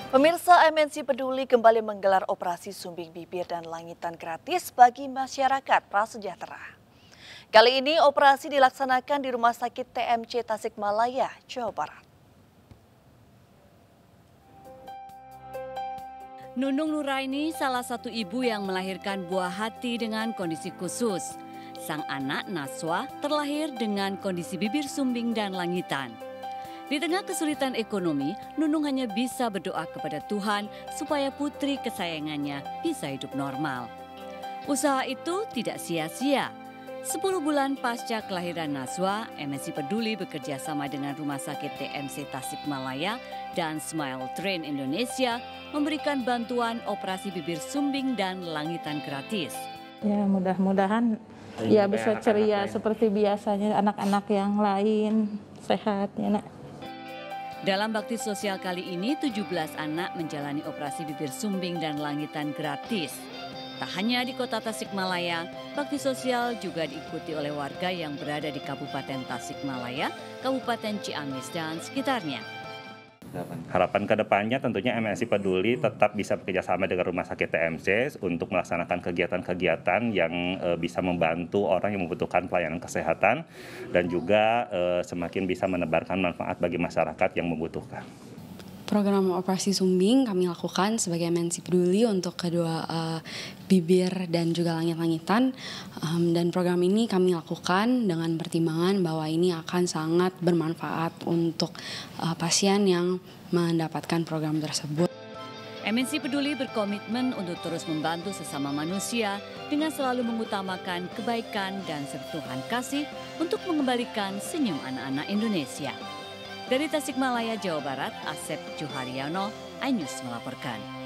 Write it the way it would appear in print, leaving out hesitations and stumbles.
Pemirsa, MNC Peduli kembali menggelar operasi sumbing bibir dan langitan gratis bagi masyarakat prasejahtera. Kali ini operasi dilaksanakan di Rumah Sakit TMC Tasikmalaya, Jawa Barat. Nunung Nuraini salah satu ibu yang melahirkan buah hati dengan kondisi khusus. Sang anak Naswa terlahir dengan kondisi bibir sumbing dan langitan. Di tengah kesulitan ekonomi, Nunung hanya bisa berdoa kepada Tuhan supaya putri kesayangannya bisa hidup normal. Usaha itu tidak sia-sia. 10 bulan pasca kelahiran Naswa, MNC Peduli bekerja sama dengan Rumah Sakit TMC Tasikmalaya dan Smile Train Indonesia memberikan bantuan operasi bibir sumbing dan langitan gratis. Ya, mudah-mudahan ya bisa ceria seperti biasanya anak-anak yang lain, sehat ya nak. Dalam bakti sosial kali ini, 17 anak menjalani operasi bibir sumbing dan langitan gratis. Tak hanya di kota Tasikmalaya, bakti sosial juga diikuti oleh warga yang berada di Kabupaten Tasikmalaya, Kabupaten Ciamis, dan sekitarnya. Harapan kedepannya tentunya MNC Peduli tetap bisa bekerjasama dengan Rumah Sakit TMC untuk melaksanakan kegiatan-kegiatan yang bisa membantu orang yang membutuhkan pelayanan kesehatan dan juga semakin bisa menebarkan manfaat bagi masyarakat yang membutuhkan. Program operasi sumbing kami lakukan sebagai MNC Peduli untuk kedua bibir dan juga langit-langitan. Dan program ini kami lakukan dengan pertimbangan bahwa ini akan sangat bermanfaat untuk pasien yang mendapatkan program tersebut. MNC Peduli berkomitmen untuk terus membantu sesama manusia dengan selalu mengutamakan kebaikan dan sentuhan kasih untuk mengembalikan senyum anak-anak Indonesia. Dari Tasikmalaya, Jawa Barat, Asep Juharyono, iNews melaporkan.